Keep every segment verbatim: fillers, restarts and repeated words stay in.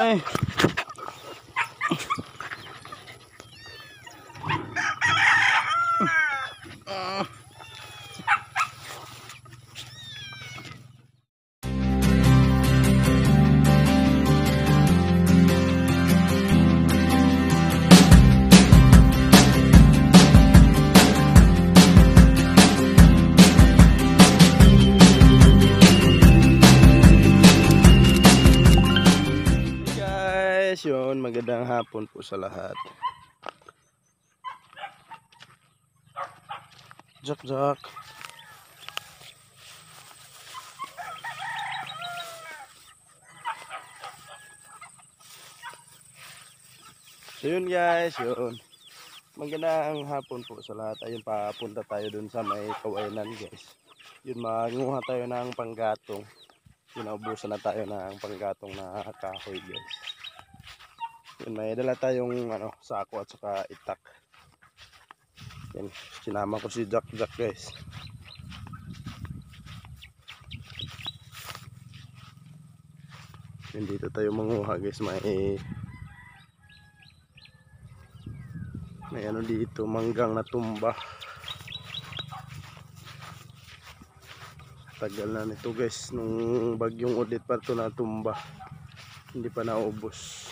Ay. Yun, magandang hapon po sa lahat. Jak jak. So yun guys, yun. Magandang hapon po sa lahat. Ayun, papunta tayo dun sa may kawayanan guys. Yun, manguha tayo ng panggatong. Yun, naubusan na tayo ng panggatong na kahoy guys. Yun, may dala tayong ano, sako at saka itak. Yan, sinama ko si Jak Jak guys. Yan, dito tayo manguha guys. May may ano dito, manggang na tumba. Tagal na nito guys, nung bagyong ulit pa ito na tumba, hindi pa naubos.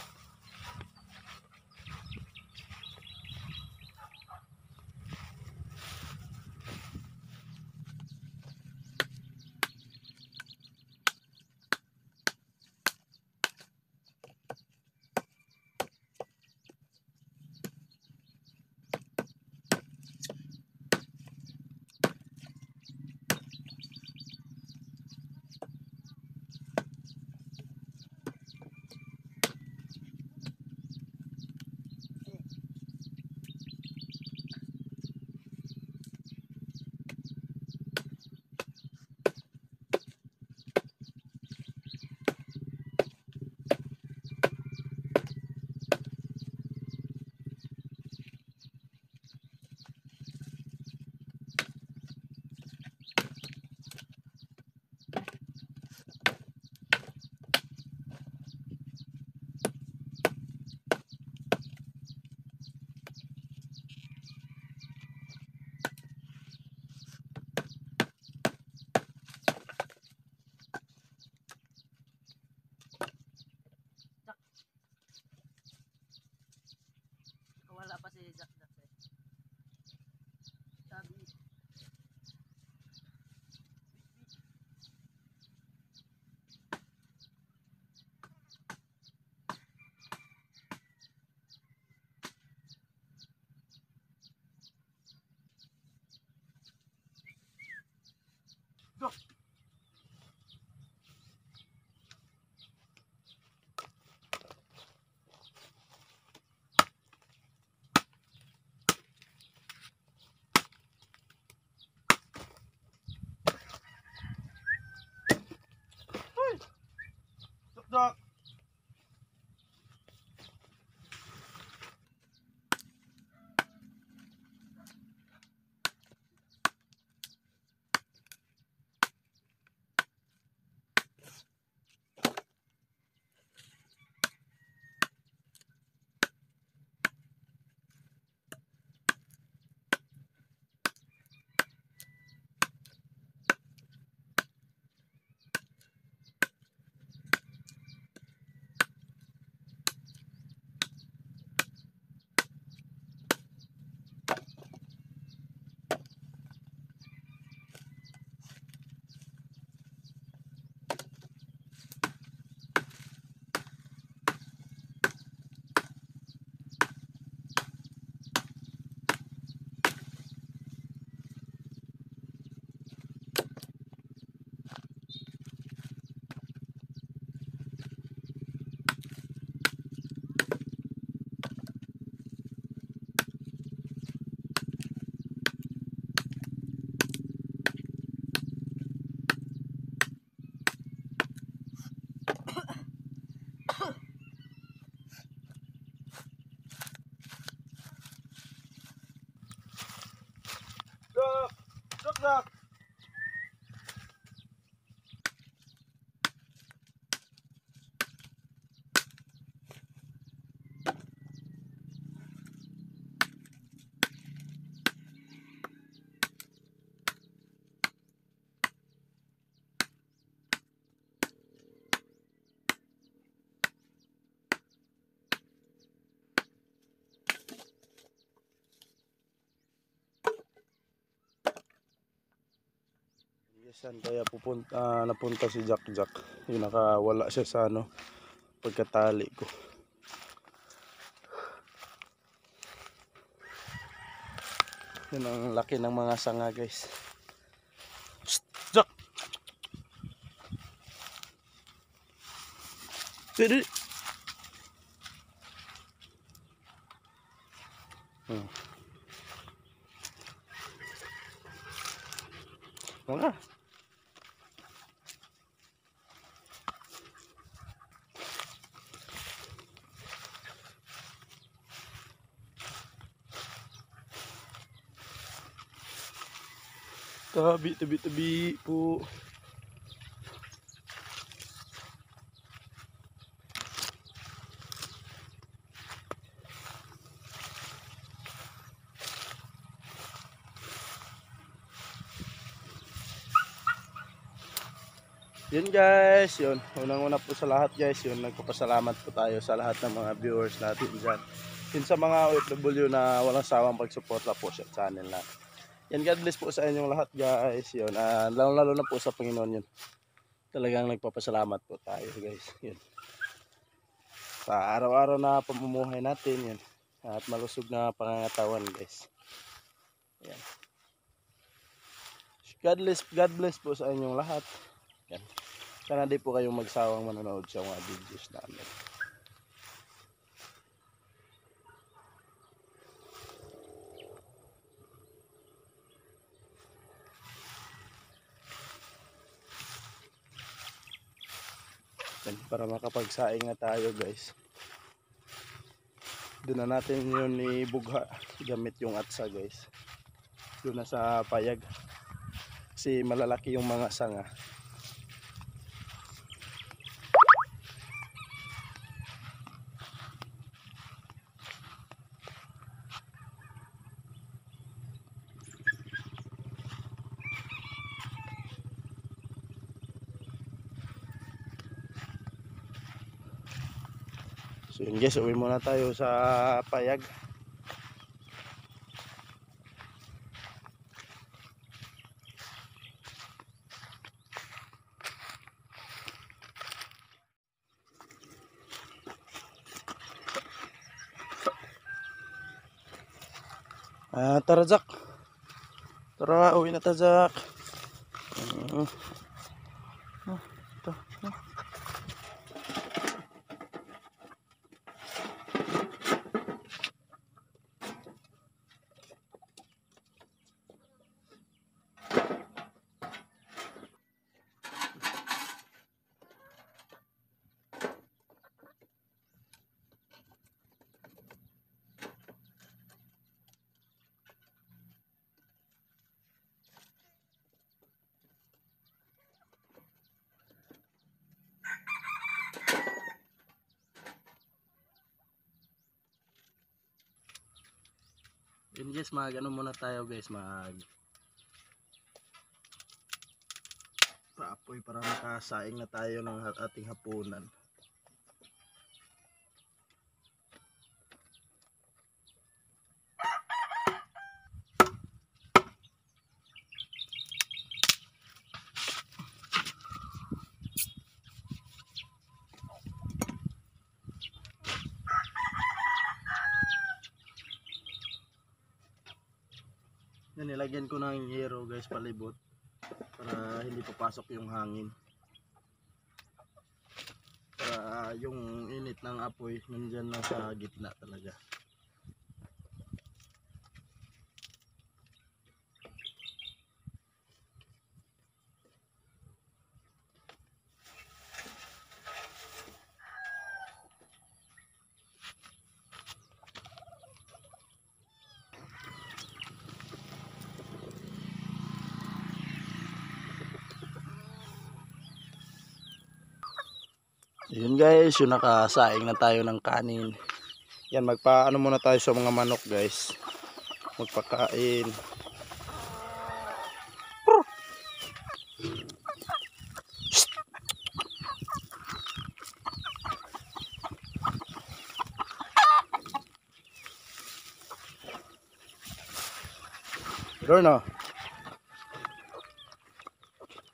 Wala pa si Jak Jak eh. Sabi Go. Jak. Jak Jak. Saan kaya pupunta, ah, napunta si Jack Jack? Yung nakawala siya sa ano, pagkatali ko. Yun ang laki ng mga sanga guys. Psst, Jack! Didi! Hmm. Mga. Tabi, tabi, tabi po. Yun guys, yun. Unang-una po sa lahat guys, yun. Nagpapasalamat po tayo sa lahat ng mga viewers natin dyan. Yun sa mga O F W na walang sawang pagsuporta po sa channel na. Yan, God bless po sa inyong lahat guys. Yun, uh, lalo-lalo na po sa Panginoon yun. Talagang nagpapasalamat po tayo guys. Yun. Sa araw-araw na pamumuhay natin yun. At malusog na pangangatawan guys. Yan. God bless, God bless po sa inyong lahat. Yan. Sana di po kayong magsawang manonood sa mga videos namin. Yan, para makapagsaing na tayo guys. Doon na natin yun ibugha gamit yung atsa guys. Doon na sa payag. Kasi malalaki yung mga sanga. So yun guys, uwi muna tayo sa payag. Ah, tara Jack. Tara, uwi na tayo Jack. Uh, uh, ito, uh. Yun guys, mag ano muna tayo guys, mag paapoy para makasaing na tayo ng ating hapunan. Yan, nilagyan ko ng yero guys palibot para hindi papasok yung hangin, para yung init ng apoy nandyan na sa gitna talaga. Yun guys, yung nakasaing na tayo ng kanin. Yan, magpaano muna tayo sa mga manok guys. Magpakain. Dorno.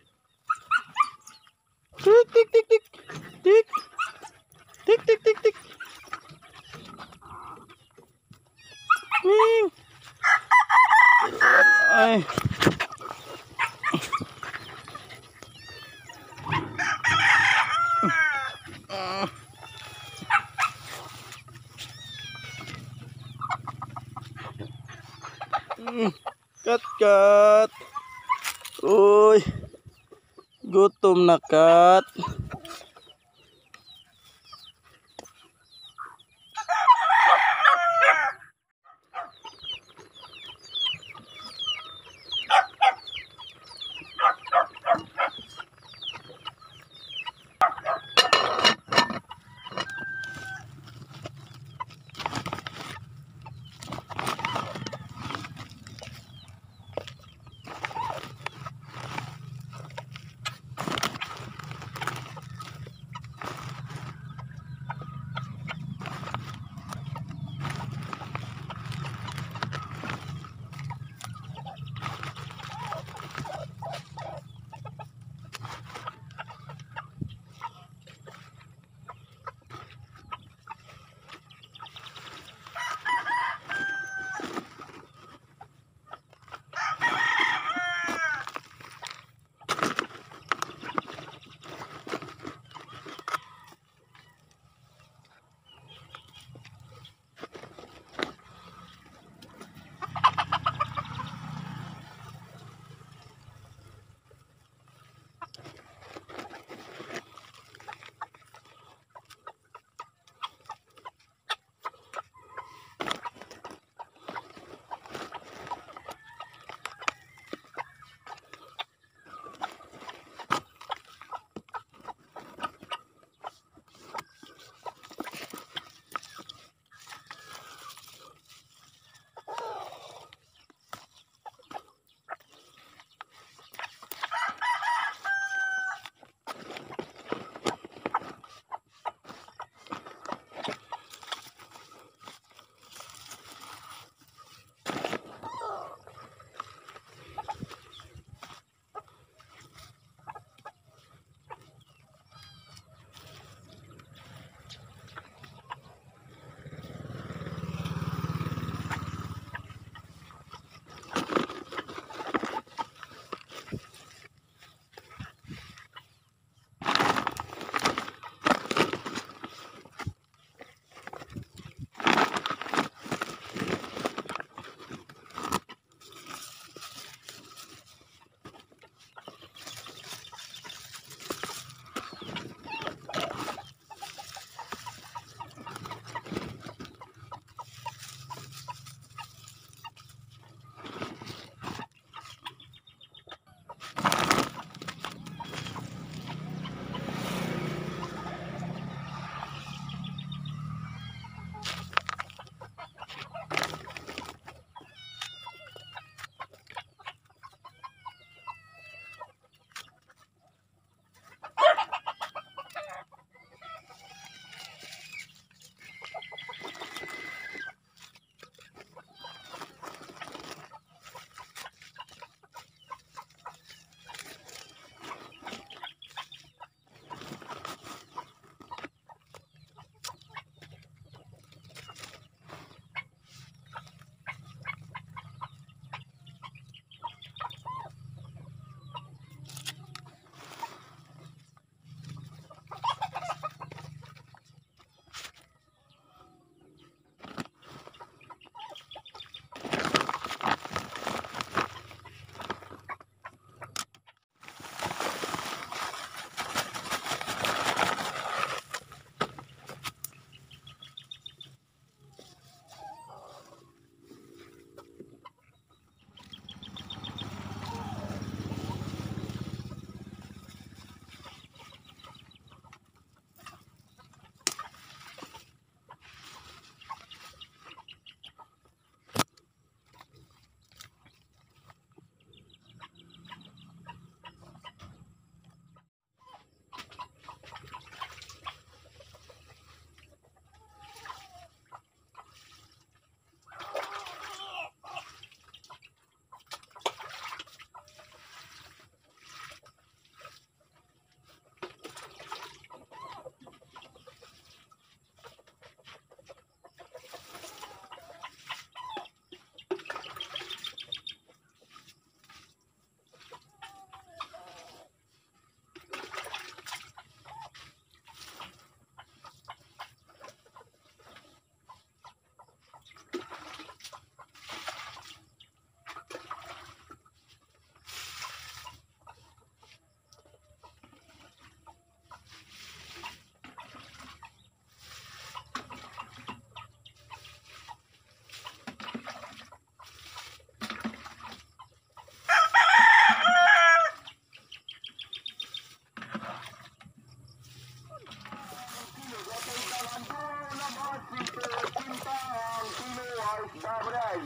Ay. Mm, kat kat. Uy. Gutom na kat.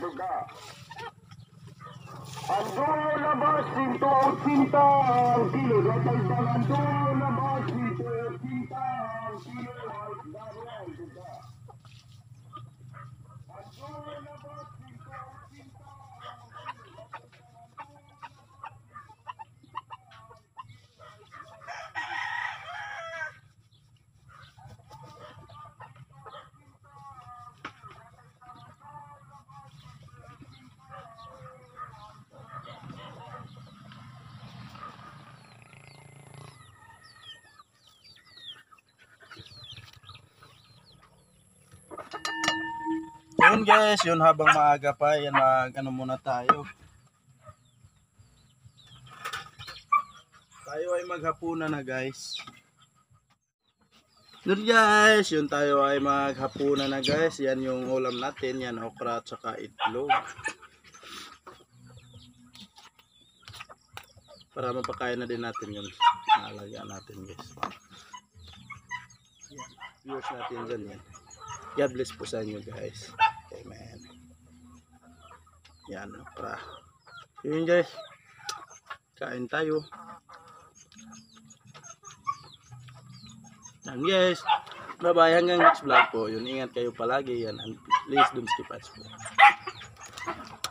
Ang dulo na ba, sinto ang sinta, ang kilo, natagdang ang dulo na ba, sinto ang sinta, ang kilo, natagdang ang sinta. Ang dulo na ba, sinto ang sinta, Yun guys, yun habang maaga pa, yan mag ano muna tayo. Tayo ay maghapunan na guys. Yun guys, yun tayo ay maghapunan na guys. Yan yung ulam natin, yan okra at saka itlog. Para mapakain na din natin yun. Naalagyan natin guys. Yan, viewers natin dyan yan. God bless po sa inyo guys. Amen. Yan, okra. Yun guys. Kain tayo. Yan guys. Bye bye. Hanggang next vlog po. Yun, ingat kayo palagi yan. And please don't skip ads po.